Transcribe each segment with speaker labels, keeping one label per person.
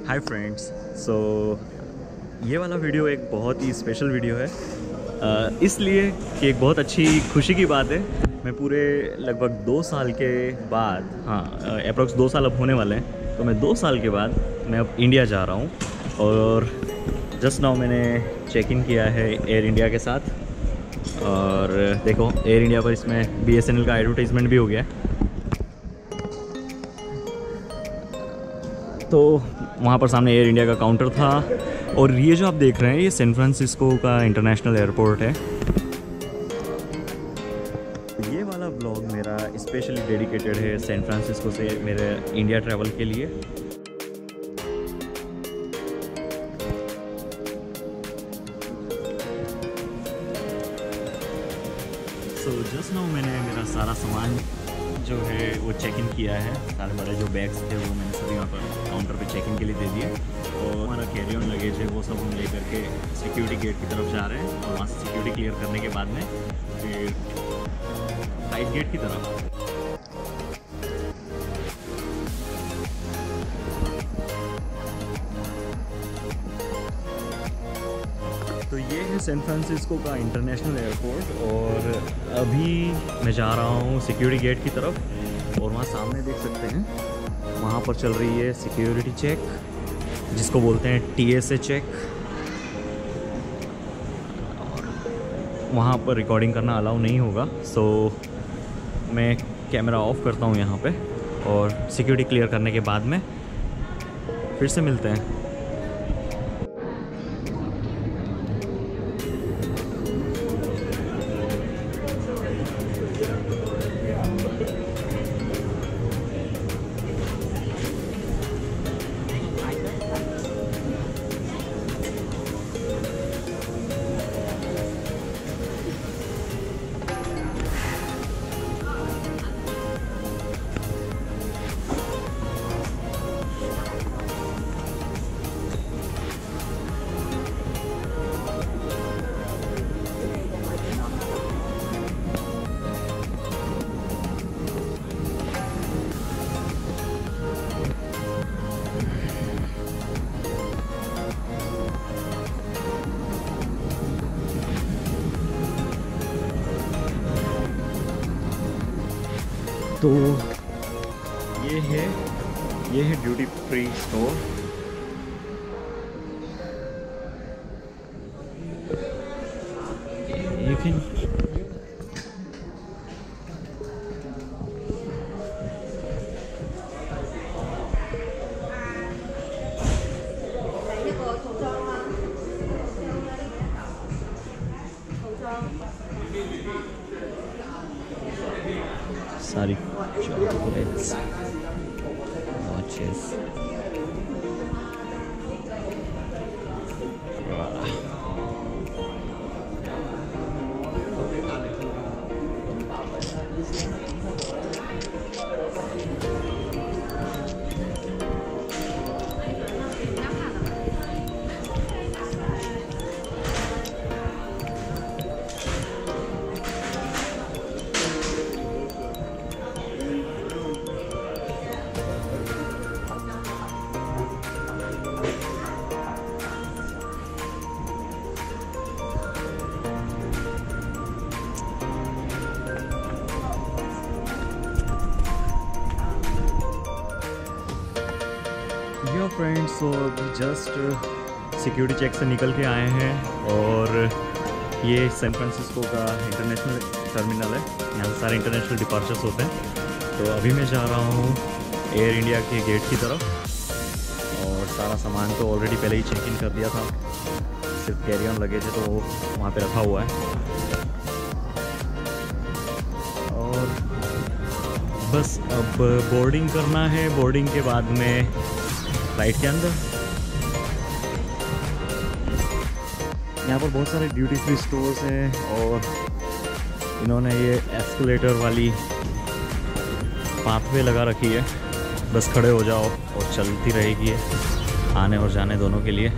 Speaker 1: Hi friends. सो ये वाला video एक बहुत ही स्पेशल वीडियो है, इसलिए कि एक बहुत अच्छी खुशी की बात है। मैं पूरे लगभग 2 साल के बाद, हाँ अप्रोक्स 2 साल अब होने वाले हैं, तो मैं 2 साल के बाद मैं अब इंडिया जा रहा हूँ। और जस्ट नाउ मैंने चेक इन किया है एयर इंडिया के साथ। और देखो एयर इंडिया पर इसमें BSNL का एडवर्टाइजमेंट भी हो गया है। तो वहाँ पर सामने एयर इंडिया का काउंटर था। और ये जो आप देख रहे हैं ये सैन फ्रांसिस्को का इंटरनेशनल एयरपोर्ट है। ये वाला व्लॉग मेरा स्पेशली डेडिकेटेड है सैन फ्रांसिस्को से मेरे इंडिया ट्रैवल के लिए। सो जस्ट नाउ मैंने मेरा सारा सामान जो है वो चेक इन किया है। सारे बड़े जो बैग्स थे वो मैंने सभी वहाँ पर काउंटर पे चेक इन के लिए दे दिए। और हमारा कैरी ऑन लगेज है वो सब हम ले करके सिक्योरिटी गेट की तरफ जा रहे हैं। और वहाँ से सिक्योरिटी क्लियर करने के बाद में फिर फ्लाइट गेट की तरफ। तो ये है सैन फ्रांसिस्को का इंटरनेशनल एयरपोर्ट। और अभी मैं जा रहा हूँ सिक्योरिटी गेट की तरफ। और वहाँ सामने देख सकते हैं वहाँ पर चल रही है सिक्योरिटी चेक, जिसको बोलते हैं TSA चेक। और वहाँ पर रिकॉर्डिंग करना अलाउ नहीं होगा। सो मैं कैमरा ऑफ करता हूँ यहाँ पे। और सिक्योरिटी क्लियर करने के बाद में फिर से मिलते हैं। तो ये है duty free store. You can सारी chocolates, watches. फ्रेंड्स, सो अभी जस्ट सिक्योरिटी चेक से निकल के आए हैं। और ये सैन फ्रांसिस्को का इंटरनेशनल टर्मिनल है, यहाँ से सारे इंटरनेशनल डिपार्चर्स होते हैं। तो अभी मैं जा रहा हूँ एयर इंडिया के गेट की तरफ। और सारा सामान तो ऑलरेडी पहले ही चेक इन कर दिया था, सिर्फ कैरी ऑन लगेज है तो वहाँ पे रखा हुआ है। और बस अब बोर्डिंग करना है। बोर्डिंग के बाद में फ्लाइट के अंदर। यहाँ पर बहुत सारे ड्यूटी फ्री स्टोर्स हैं। और इन्होंने ये एस्केलेटर वाली पाथवे लगा रखी है, बस खड़े हो जाओ और चलती रहेगी आने और जाने दोनों के लिए।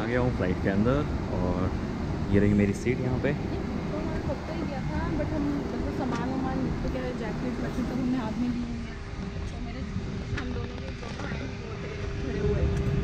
Speaker 1: गया हूँ फ्लाइट के अंदर और ये रही मेरी सीट यहाँ पे।
Speaker 2: तो ही गया था बट हम मतलब सामान वामान तो क्या जैकेट वैकेट तो हमने हाथ में ली हुई है। तो मेरे हम दोनों के दोनों आए वो थे खड़े हुए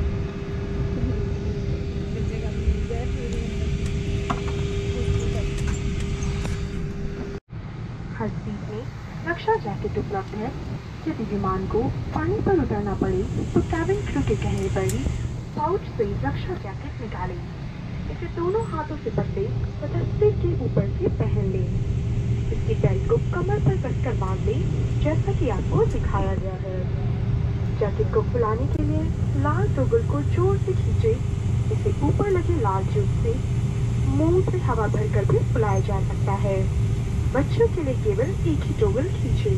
Speaker 3: हर सीट में रक्षा जैकेट उपलब्ध है। यदि विमान को पानी पर उतरना पड़े तो कैबिन क्रू के कहने पर ही पाउच से रक्षा जैकेट निकालें। इसे दोनों हाथों से पकड़े तथा सिर के ऊपर से पहन लें। इसकी बेल्ट को कमर पर कसकर बांध लें जैसा कि आपको दिखाया गया है। जैकेट को फुलाने के लिए लाल टॉगल को जोर से खींचे। इसे ऊपर लगे लाल ट्यूब से मुंह से हवा भरकर भी फुलाया जा सकता है। बच्चों के लिए केवल एक ही टॉगल खींचे।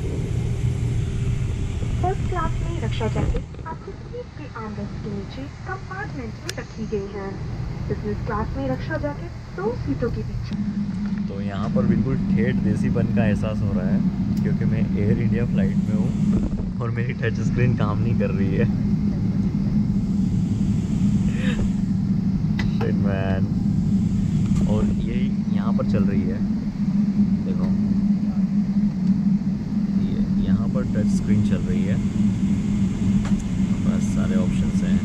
Speaker 3: फर्स्ट क्लास में रक्षा जैकेट आपकी सीट के आर्मरेस्ट के नीचे कंपार्टमेंट में रखी गई है। बिजनेस क्लास में रक्षा जैकेट 2 सीटों के बीच।
Speaker 1: तो यहाँ पर बिल्कुल ठेठ देसीपन का एहसास हो रहा है क्योंकि मैं एयर इंडिया फ्लाइट में हूँ और मेरी टच स्क्रीन काम नहीं कर रही है। Shit man. और यही यहाँ पर चल रही है, देखो ये यहाँ पर टच स्क्रीन चल रही है। बस सारे ऑप्शंस हैं।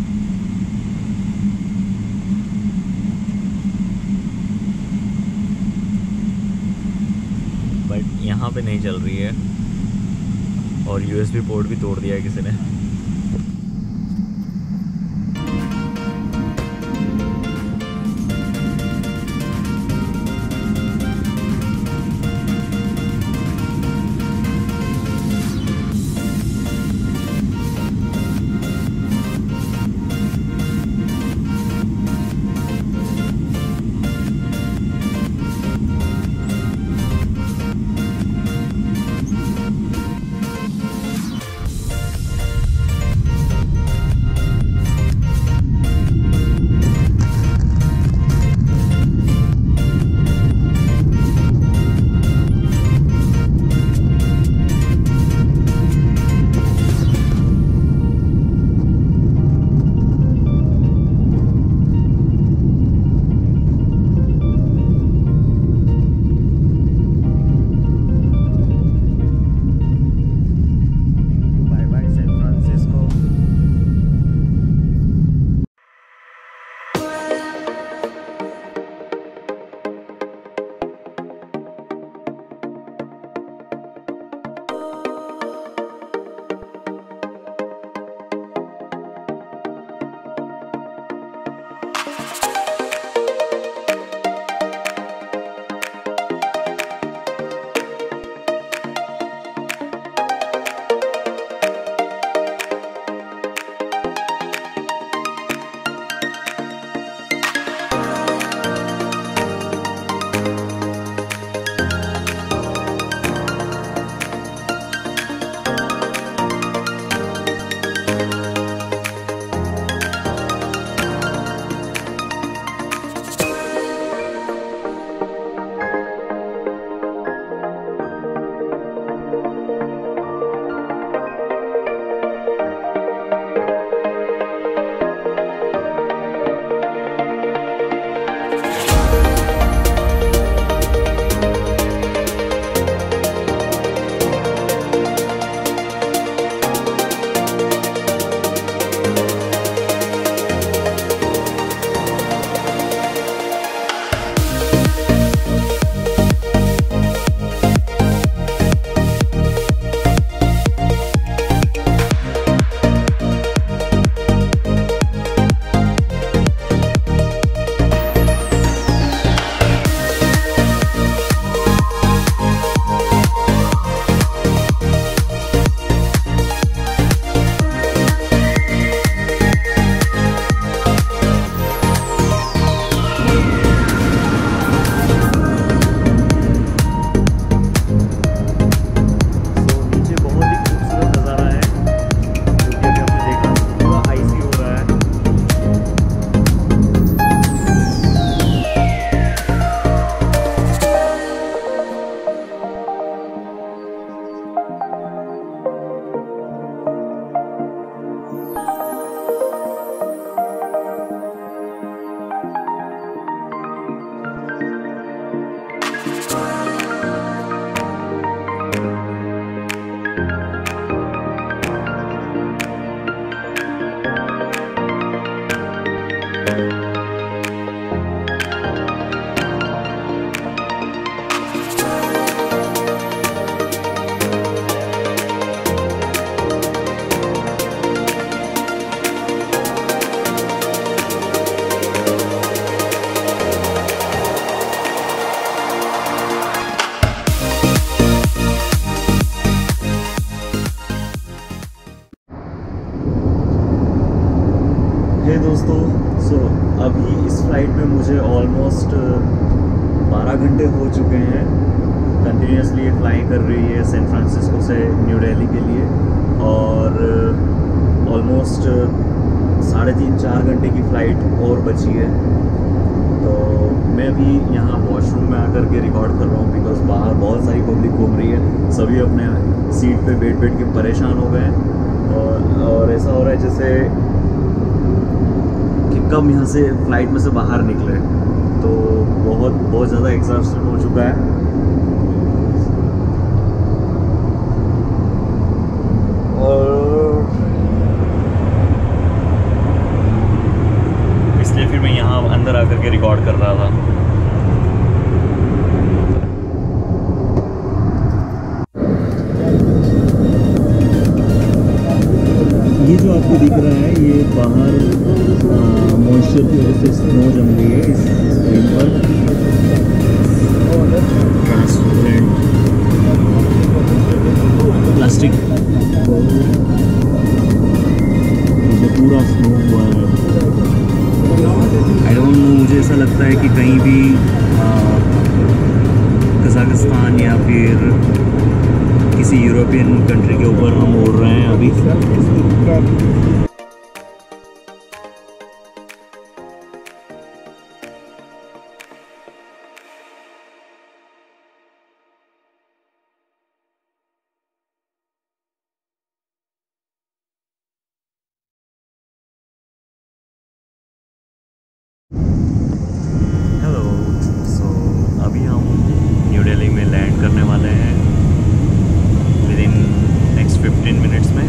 Speaker 1: बट यहाँ पे नहीं चल रही है और यूएसबी पोर्ट भी तोड़ दिया है किसी ने। हे दोस्तों, अभी इस फ्लाइट में मुझे ऑलमोस्ट 12 घंटे हो चुके हैं। कंटिन्यूसली ये फ्लाई कर रही है सैन फ्रांसिस्को से न्यू दिल्ली के लिए, और ऑलमोस्ट 3.5-4 घंटे की फ़्लाइट और बची है। तो मैं अभी यहाँ वॉशरूम में आकर के रिकॉर्ड कर रहा हूँ, बिकॉज़ बाहर बहुत सारी पब्लिक घूम रही है। सभी अपने सीट पे बैठ के परेशान हो गए हैं, और ऐसा हो रहा है जैसे कब यहाँ से फ्लाइट में से बाहर निकले। तो बहुत ज़्यादा एग्जॉस्शन हो चुका है। और इसलिए फिर मैं यहाँ अंदर आकर के रिकॉर्ड कर रहा था। ये जो आपको दिख रहा है, ये बाहर मॉइस्चर की वजह से स्नो जम गई है इस स्क्रीन पर। ट्रांसपेरेंट प्लास्टिक जो पूरा स्नो हुआ है। आई डोंट नो, मुझे ऐसा लगता है कि कहीं भी कजाकिस्तान या फिर किसी यूरोपियन कंट्री के ऊपर हम उड़ रहे हैं अभी। हेलो, अभी हम न्यू दिल्ली में लैंड करने वाले हैं विद इन नेक्स्ट 15 मिनट्स में।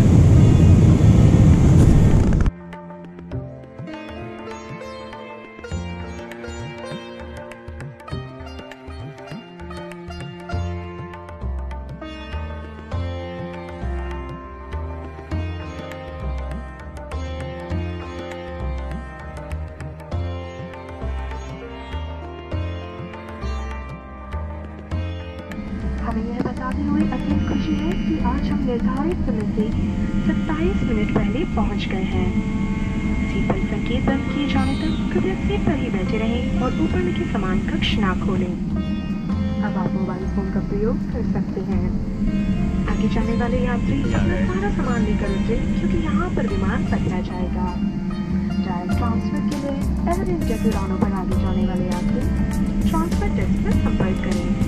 Speaker 3: हमें यह बताते हुए अत्यंत खुशी है कि आज हम निर्धारित समय से 27 मिनट पहले पहुंच गए हैं। सीट पर संकेत बंद किए जाने तक कृपया सीट पर ही बैठे रहें और ऊपर लिखे सामान कक्ष ना खोलें। अब आप मोबाइल फोन का प्रयोग कर सकते हैं। आगे जाने वाले यात्री अपना सारा सामान लेकर उतरे, क्योंकि यहाँ पर विमान पकड़ा जाएगा। डायरेक्ट ट्रांसफर के लिए एयर इंडिया के उड़ानों पर आगे जाने वाले यात्री ट्रांसफर डेस्क पर संपर्क करें।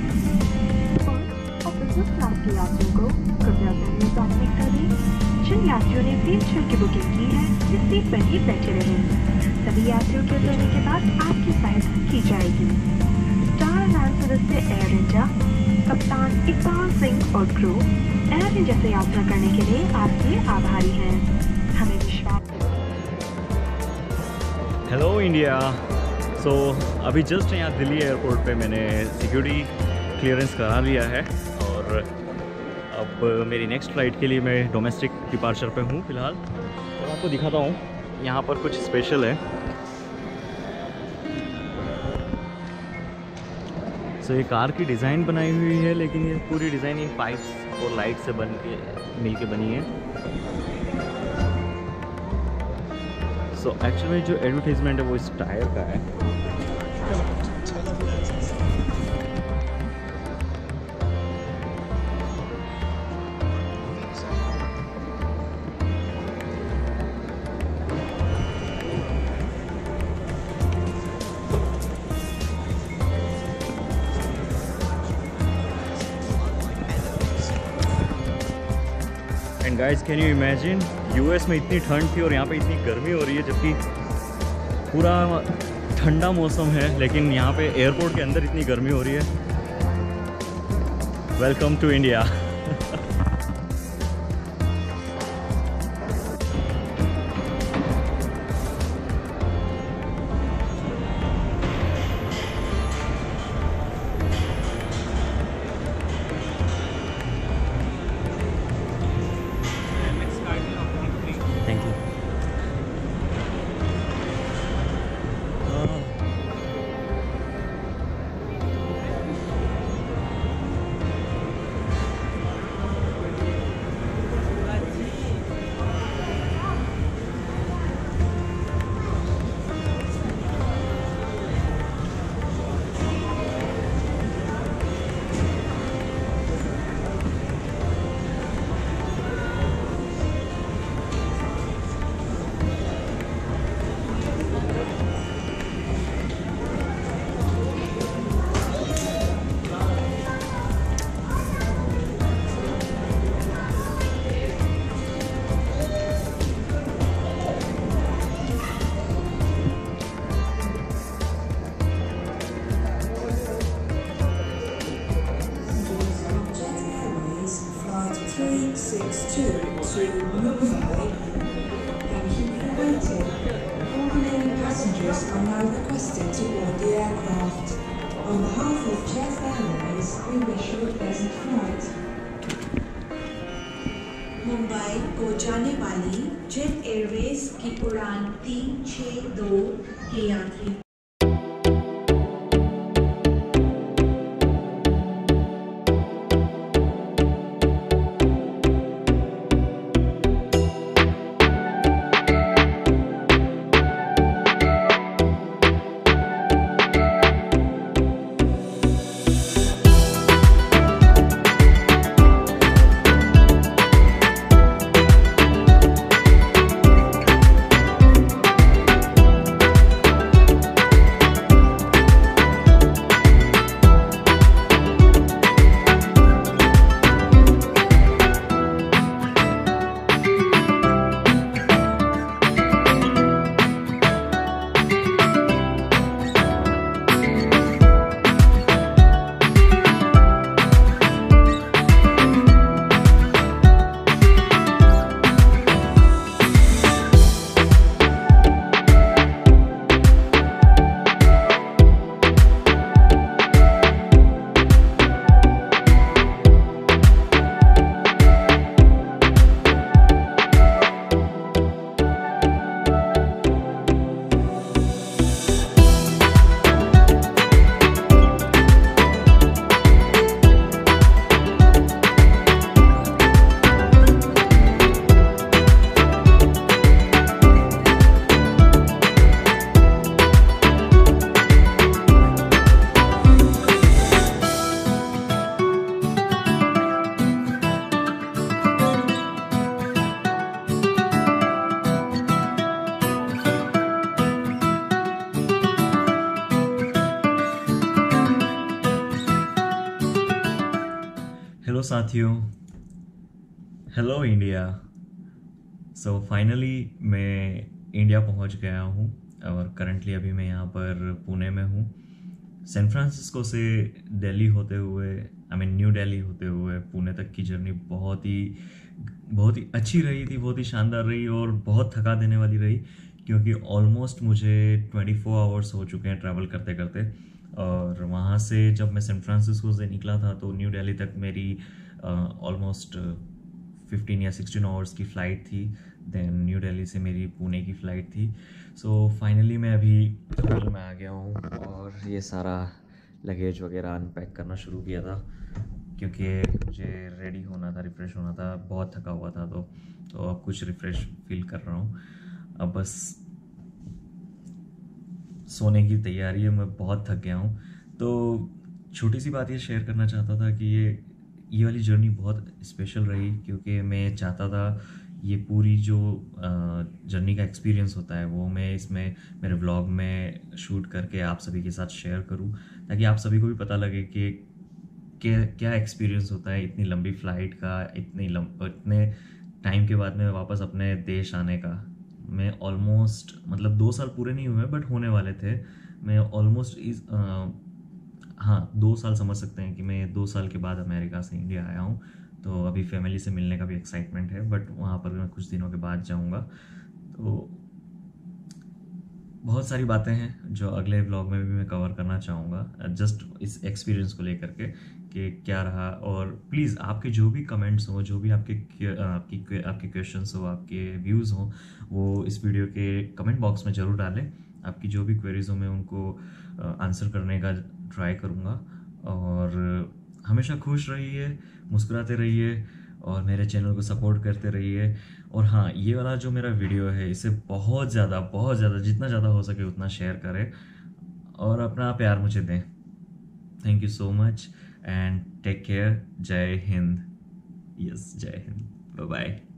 Speaker 3: बिजनेस क्लास के यात्रियों को कृपया पहले प्राथमिकता दें। जिन यात्रियों ने व्हील चेयर की बुकिंग की है, इस सीट पर ही बैठे रहें। सभी यात्रियों के उतरने के बाद आपकी सहायता की जाएगी। स्टार अलायंस सदस्य एयर इंडिया, कप्तान इकबाल सिंह और क्रू एयर इंडिया से यात्रा करने के लिए आपके आभारी हैं। हमें विश्वास है।
Speaker 1: Hello India. अभी जस्ट यहाँ दिल्ली एयरपोर्ट पे मैंने सिक्योरिटी क्लियरेंस करा लिया है, और अब मेरी नेक्स्ट फ़्लाइट के लिए मैं डोमेस्टिक डिपार्चर पे हूँ फ़िलहाल। और आपको दिखाता हूँ यहाँ पर कुछ स्पेशल है। ये कार की डिज़ाइन बनाई हुई है, लेकिन ये पूरी डिज़ाइन इन पाइप्स और लाइट से मिल के बनी है। एक्चुअली जो एडवर्टाइजमेंट है वो इस टायर का है। And guys, can you imagine, US में इतनी ठंड थी और यहाँ पे इतनी गर्मी हो रही है, जबकि पूरा ठंडा मौसम है, लेकिन यहाँ पे एयरपोर्ट के अंदर इतनी गर्मी हो रही है। Welcome to India.
Speaker 4: 962 to Mumbai. Thank you for waiting. All remaining passengers are now requested to board the aircraft. On behalf of Jet Airways, we wish you a pleasant flight. Mumbai को जाने वाली जेट एयरवेज की उड़ान 362 के यात्री
Speaker 1: hello साथियों, hello India. So finally मैं India पहुंच गया हूं और करंटली अभी मैं यहाँ पर पुणे में हूँ। सैन फ्रांसिस्को से दिल्ली होते हुए न्यू दिल्ली होते हुए पुणे तक की जर्नी बहुत ही अच्छी रही थी, बहुत ही शानदार रही और बहुत थका देने वाली रही, क्योंकि ऑलमोस्ट मुझे 24 आवर्स हो चुके हैं ट्रैवल करते करते। और वहाँ से जब मैं सैन फ्रांसिस्को से निकला था तो न्यू दिल्ली तक मेरी ऑलमोस्ट 15 या 16 आवर्स की फ़्लाइट थी। देन न्यू दिल्ली से मेरी पुणे की फ़्लाइट थी। सो फाइनली मैं अभी होटल में आ गया हूँ और ये सारा लगेज वगैरह अनपैक करना शुरू किया था, क्योंकि मुझे रेडी होना था, रिफ़्रेश होना था। बहुत थका हुआ था तो अब कुछ रिफ़्रेश फील कर रहा हूँ। अब बस सोने की तैयारी है, मैं बहुत थक गया हूँ। तो छोटी सी बात ये शेयर करना चाहता था कि ये वाली जर्नी बहुत स्पेशल रही, क्योंकि मैं चाहता था ये पूरी जो जर्नी का एक्सपीरियंस होता है वो मैं इसमें मेरे व्लॉग में शूट करके आप सभी के साथ शेयर करूं, ताकि आप सभी को भी पता लगे कि क्या एक्सपीरियंस होता है इतनी लंबी फ़्लाइट का, इतने टाइम के बाद में वापस अपने देश आने का। मैं ऑलमोस्ट 2 साल पूरे नहीं हुए बट होने वाले थे। मैं ऑलमोस्ट 2 साल समझ सकते हैं कि मैं 2 साल के बाद अमेरिका से इंडिया आया हूँ। तो अभी फैमिली से मिलने का भी एक्साइटमेंट है, बट वहाँ पर मैं कुछ दिनों के बाद जाऊँगा। तो बहुत सारी बातें हैं जो अगले व्लॉग में भी मैं कवर करना चाहूँगा, जस्ट इस एक्सपीरियंस को लेकर के कि क्या रहा। और प्लीज़ आपके जो भी कमेंट्स हो, जो भी आपके क्वेश्चंस हो, आपके व्यूज़ हो, वो इस वीडियो के कमेंट बॉक्स में ज़रूर डालें। आपकी जो भी क्वेरीज हो मैं उनको आंसर करने का ट्राई करूँगा। और हमेशा खुश रहिए, मुस्कुराते रहिए और मेरे चैनल को सपोर्ट करते रहिए। और हाँ, ये वाला जो मेरा वीडियो है इसे बहुत ज़्यादा जितना ज़्यादा हो सके उतना शेयर करें और अपना प्यार मुझे दें। Thank you so much and take care. Jai Hind. Yes, जय हिंद। Bye bye.